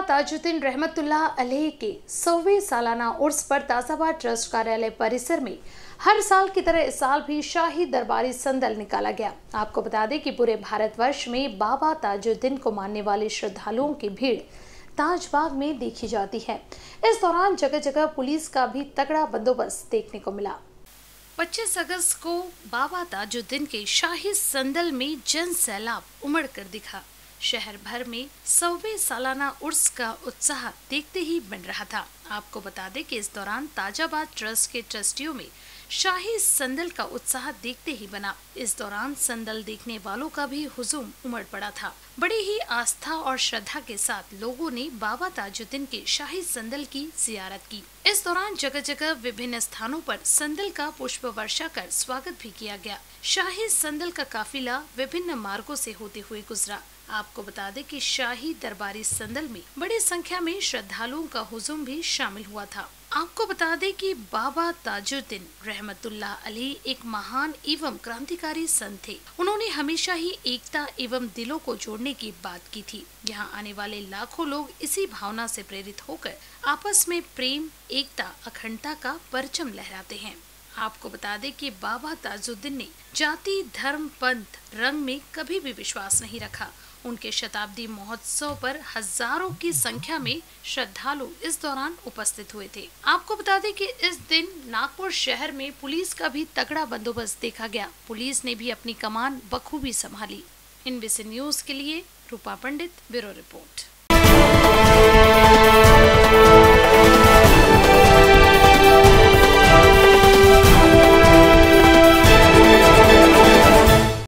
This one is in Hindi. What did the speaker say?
ताजुद्दीन रहमतुल्लाह अलैह के 100वें सालाना उर्स पर ताज़ाबाद ट्रस्ट कार्यालय परिसर में हर साल की तरह इस साल भी शाही दरबारी संदल निकाला गया। आपको बता दें कि पूरे भारतवर्ष में बाबा ताजुद्दीन को मानने वाले श्रद्धालुओं की भीड़ ताजबाग में देखी जाती है। इस दौरान जगह जगह पुलिस का भी तगड़ा बंदोबस्त देखने को मिला। 25 अगस्त को बाबा ताजुद्दीन के शाही संदल में जन सैलाब उमड़ कर दिखा। शहर भर में 100वें सालाना उर्स का उत्साह देखते ही बन रहा था। आपको बता दें कि इस दौरान ताजाबाद ट्रस्ट के ट्रस्टियों में शाही संदल का उत्साह देखते ही बना। इस दौरान संदल देखने वालों का भी हुजूम उमड़ पड़ा था। बड़ी ही आस्था और श्रद्धा के साथ लोगों ने बाबा ताजुद्दीन के शाही संदल की जियारत की। इस दौरान जगह जगह विभिन्न स्थानों पर संदल का पुष्प वर्षा कर स्वागत भी किया गया। शाही संदल का काफिला विभिन्न मार्गों से होते हुए गुजरा। आपको बता दें कि शाही दरबारी संदल में बड़ी संख्या में श्रद्धालुओं का हुजूम भी शामिल हुआ था। आपको बता दें कि बाबा ताजुद्दीन रहमतुल्लाह अलैह एक महान एवं क्रांतिकारी संत थे। उन्होंने हमेशा ही एकता एवं दिलों को जोड़ने की बात की थी। यहाँ आने वाले लाखों लोग इसी भावना से प्रेरित होकर आपस में प्रेम, एकता, अखंडता का परचम लहराते हैं। आपको बता दें कि बाबा ताजुद्दीन ने जाति, धर्म, पंथ, रंग में कभी भी विश्वास नहीं रखा। उनके शताब्दी महोत्सव पर हजारों की संख्या में श्रद्धालु इस दौरान उपस्थित हुए थे। आपको बता दें कि इस दिन नागपुर शहर में पुलिस का भी तगड़ा बंदोबस्त देखा गया। पुलिस ने भी अपनी कमान बखूबी संभाली। NBC न्यूज के लिए रूपा पंडित, ब्यूरो रिपोर्ट।